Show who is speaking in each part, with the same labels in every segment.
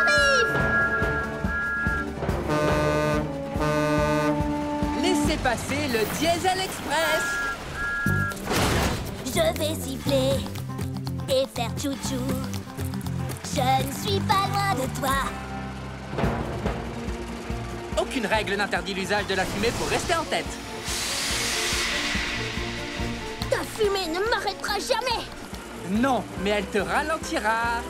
Speaker 1: j'arrive!
Speaker 2: Laissez passer le Diesel Express.
Speaker 1: Je vais siffler et faire tchou-tchou. Je ne suis pas loin de toi.
Speaker 2: Aucune règle n'interdit l'usage de la fumée pour rester en tête.
Speaker 1: Ta fumée ne m'arrêtera jamais.
Speaker 2: Non, mais elle te ralentira.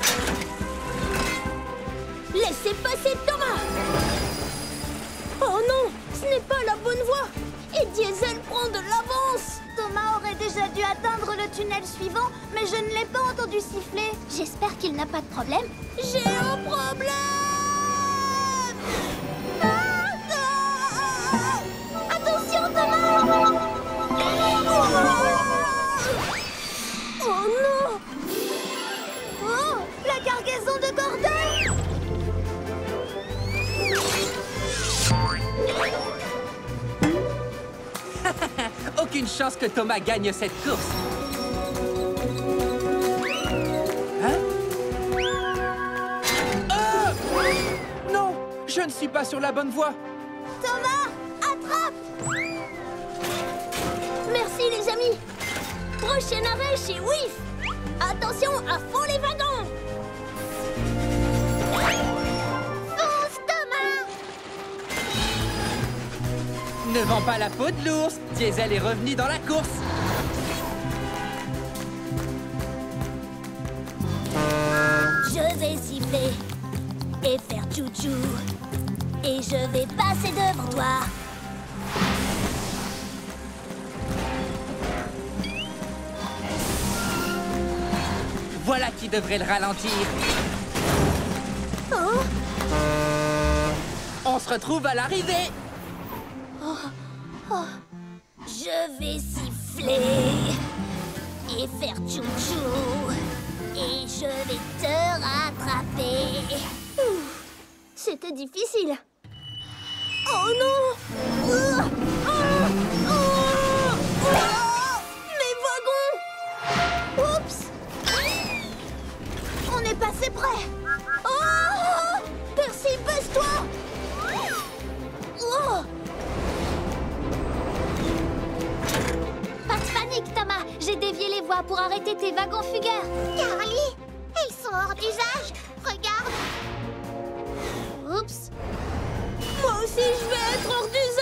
Speaker 1: Laissez passer Thomas. Oh non, ce n'est pas la bonne voie. Et Diesel prend de l'avance.
Speaker 3: Thomas aurait déjà dû atteindre le tunnel suivant, mais je ne l'ai pas entendu siffler. J'espère qu'il n'a pas de problème.
Speaker 1: J'ai un problème.
Speaker 3: Attention, Thomas!
Speaker 1: Oh non.
Speaker 3: Oh, la cargaison de Gordon!
Speaker 2: Aucune chance que Thomas gagne cette course. Hein? Ah! Non, je ne suis pas sur la bonne voie.
Speaker 3: Thomas, attrape!
Speaker 1: Merci les amis. Prochain arrêt chez Whiff. Attention, à fond les wagons.
Speaker 3: Fonce, Thomas!
Speaker 2: Ne vends pas la peau de l'ours. Diesel est revenu dans la course.
Speaker 1: Je vais siffler et faire tchou-tchou. Et je vais passer devant toi.
Speaker 2: Voilà qui devrait le ralentir.
Speaker 1: Oh,
Speaker 2: On se retrouve à l'arrivée.
Speaker 1: je vais siffler et faire tchou-tchou. Et je vais te rattraper. Ouf, c'était difficile. Oh non! Mes wagons!
Speaker 3: Oups! On est passé près!
Speaker 1: Oh! Percy, baisse-toi! Oh!
Speaker 3: Pas de panique, Thomas! J'ai dévié les voies pour arrêter tes wagons fugueurs! Carly! Ils sont hors d'usage! Regarde!
Speaker 1: Oups! Moi aussi, je vais être hors d'usage!